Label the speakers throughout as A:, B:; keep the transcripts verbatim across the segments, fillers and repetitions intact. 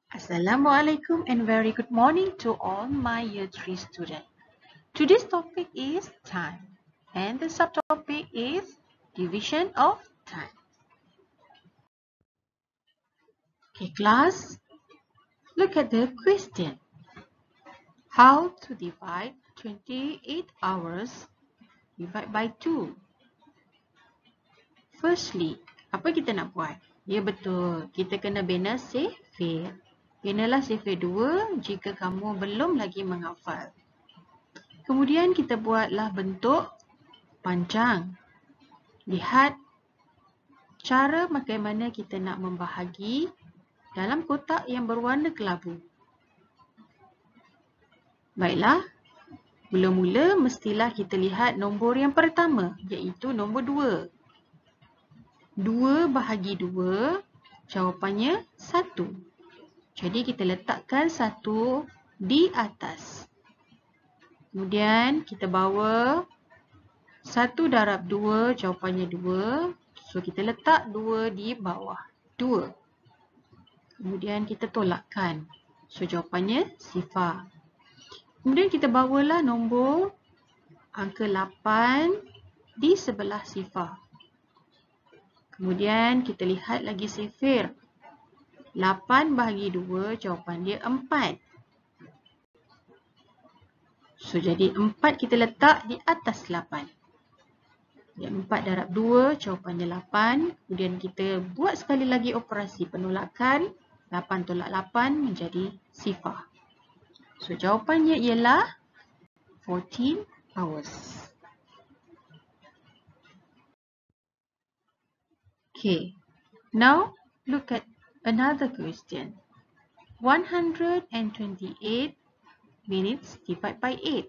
A: Assalamualaikum and very good morning to all my year three students. Today's topic is time and the subtopic is division of time. Okay class, look at the question. How to divide twenty-eight hours divide by two? Firstly, apa kita nak buat? Ya betul, kita kena bina sifir. Binalah sifir dua jika kamu belum lagi menghafal. Kemudian kita buatlah bentuk panjang. Lihat cara bagaimana kita nak membahagi dalam kotak yang berwarna kelabu. Baiklah, mula-mula mestilah kita lihat nombor yang pertama, iaitu nombor dua. dua bahagi dua, jawapannya satu. Jadi kita letakkan satu di atas. Kemudian kita bawa satu darab dua, jawapannya dua. So kita letak dua di bawah. dua. Kemudian kita tolakkan. So jawapannya sifar. Kemudian kita bawalah nombor angka lapan di sebelah sifar. Kemudian kita lihat lagi sifir. lapan bahagi dua, jawapan dia empat. So, jadi empat kita letak di atas lapan. Jadi, empat darab dua, jawapannya lapan. Kemudian kita buat sekali lagi operasi penolakan. lapan tolak lapan menjadi sifar. So, jawapannya ialah fourteen hours. Okay, now look at another question. one hundred twenty-eight minutes divide by eight.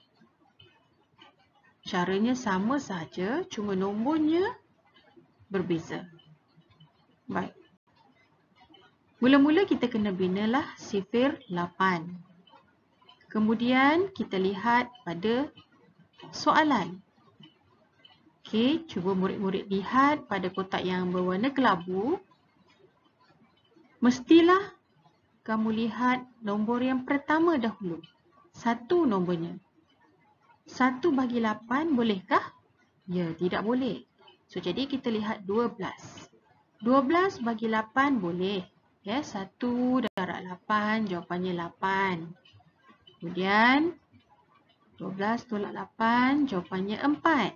A: Caranya sama saja, cuma nombornya berbeza. Baik. Mula-mula kita kena binalah sifir lapan. Kemudian kita lihat pada soalan. Okey, cuba murid-murid lihat pada kotak yang berwarna kelabu. Mestilah kamu lihat nombor yang pertama dahulu. Satu nombornya. Satu bagi lapan bolehkah? Ya, tidak boleh. So, jadi kita lihat dua belas. dua belas bagi lapan boleh. Ya, satu darab lapan, jawapannya lapan. Kemudian, dua belas tolak lapan, jawapannya empat.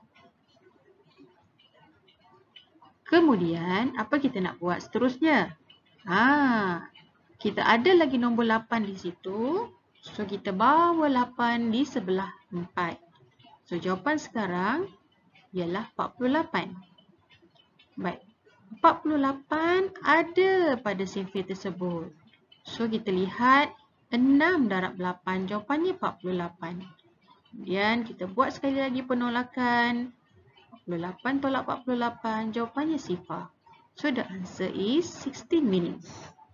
A: Kemudian, apa kita nak buat seterusnya? Ha, kita ada lagi nombor lapan di situ. So, kita bawa lapan di sebelah empat. So, jawapan sekarang ialah empat puluh lapan. Baik, empat puluh lapan ada pada sifir tersebut. So, kita lihat enam darab lapan, jawapannya empat puluh lapan. Kemudian, kita buat sekali lagi penolakan. empat puluh lapan tolak empat puluh lapan, jawapannya sifar. So, the answer is sixteen minutes.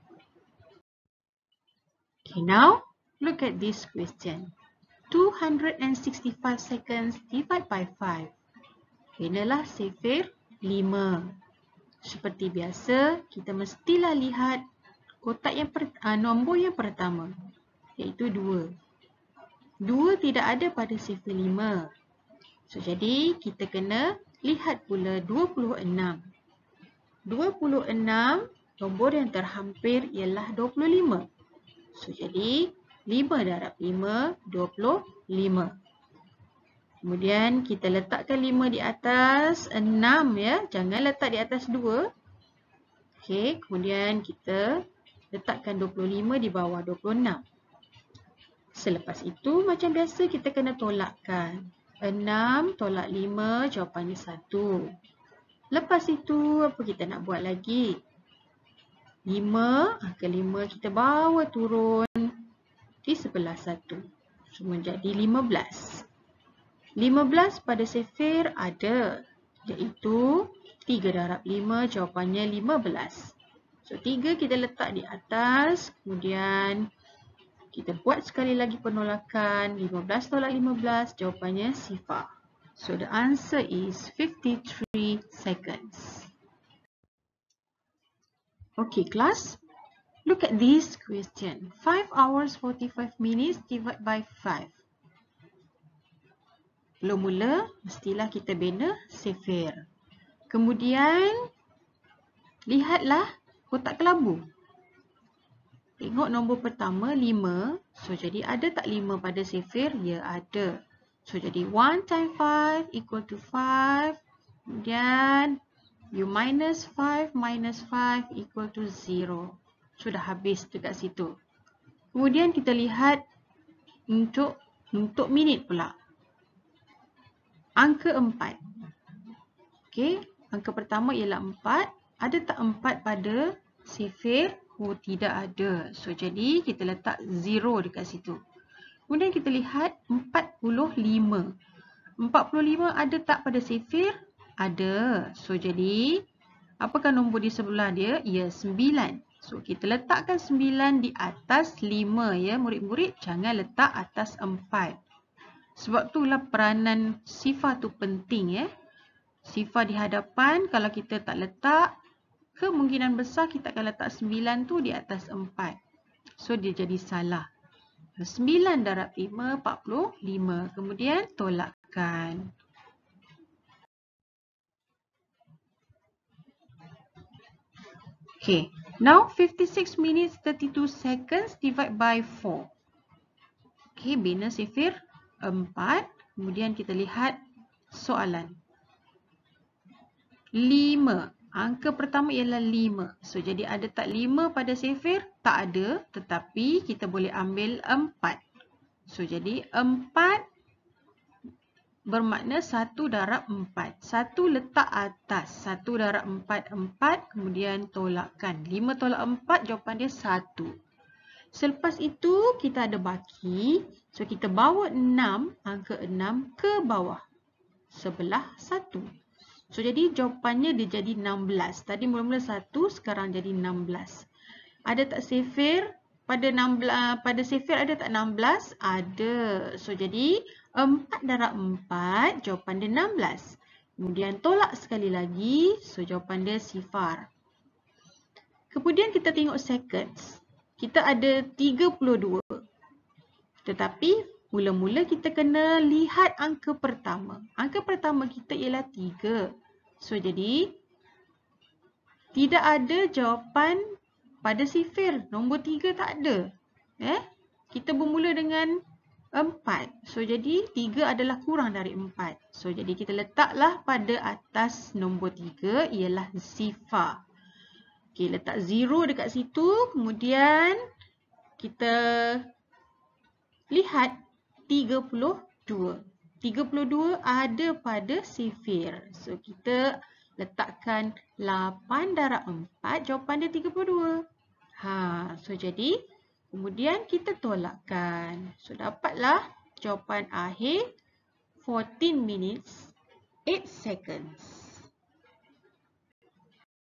A: Okay, now look at this question. two hundred sixty-five seconds divide by five. Binalah sifir lima. Seperti biasa, kita mestilah lihat kotak yang per, uh, nombor yang pertama, iaitu dua. dua tidak ada pada sifir lima. So, jadi kita kena lihat pula dua puluh enam. dua puluh enam, nombor yang terhampir ialah dua puluh lima. So, jadi lima darab lima, dua puluh lima. Kemudian kita letakkan lima di atas enam ya. Jangan letak di atas dua. Okey, kemudian kita letakkan dua puluh lima di bawah dua puluh enam. Selepas itu macam biasa kita kena tolakkan. enam tolak lima, jawapannya satu. Lepas itu apa kita nak buat lagi? lima, angka lima kita bawa turun di sebelah satu. So, menjadi lima belas. lima belas pada sifir ada, iaitu tiga darab lima, jawapannya lima belas. So, tiga kita letak di atas, kemudian kita buat sekali lagi penolakan. lima belas tolak lima belas, jawapannya sifar. So, the answer is fifty-three seconds. Okay, class. Look at this question. five hours forty-five minutes divided by five. Mula-mula, mestilah kita bina sifir. Kemudian, lihatlah kotak kelabu. Tengok nombor pertama, lima. So, jadi ada tak lima pada sifir? Ya, ada. So, jadi one times five equal to five. Kemudian, you minus five minus five equal to zero. Sudah habis dekat situ. Kemudian, kita lihat untuk, untuk minit pula. Angka empat. Okey, angka pertama ialah empat. Ada tak empat pada sifir? Oh, tidak ada. So, jadi kita letak zero dekat situ. Kemudian kita lihat empat puluh lima. empat puluh lima ada tak pada sifir? Ada. So, jadi apakah nombor di sebelah dia? Ya, sembilan. So, kita letakkan sembilan di atas lima ya, murid-murid. Jangan letak atas empat. Sebab itulah peranan sifar tu penting ya. Sifar di hadapan, kalau kita tak letak, kemungkinan besar kita akan letak sembilan tu di atas empat. So, dia jadi salah. sembilan darab lima, empat puluh lima. Kemudian, tolakkan. Okay. Now, fifty-six minutes thirty-two seconds divided by four. Okay, bina sifir empat. Kemudian, kita lihat soalan. lima. Angka pertama ialah lima. So, jadi ada tak lima pada sifir? Tak ada. Tetapi, kita boleh ambil empat. So, jadi empat bermakna satu darab empat. satu letak atas. satu darab empat, empat. Kemudian, tolakkan. lima tolak empat, jawapan dia satu. Selepas itu, kita ada baki. So, kita bawa enam, angka enam ke bawah. Sebelah satu. So, jadi jawapannya dia jadi enam belas. Tadi mula-mula satu, sekarang jadi enam belas. Ada tak sifir? Pada enam belas, pada sifir ada tak enam belas? Ada. So, jadi empat darab empat, jawapan dia enam belas. Kemudian tolak sekali lagi. So, jawapan dia sifar. Kemudian kita tengok seconds. Kita ada tiga puluh dua. Tetapi, mula-mula kita kena lihat angka pertama. Angka pertama kita ialah tiga. So, jadi tidak ada jawapan pada sifir. Nombor tiga tak ada. Eh? Kita bermula dengan empat. So, jadi tiga adalah kurang dari empat. So, jadi kita letaklah pada atas nombor tiga ialah sifar. Okey, letak zero dekat situ. Kemudian, kita lihat tiga puluh dua. tiga puluh dua ada pada sifir. So, kita letakkan lapan darab empat. Jawapan dia tiga puluh dua. Ha, so, jadi kemudian kita tolakkan. So, dapatlah jawapan akhir fourteen minutes eight seconds.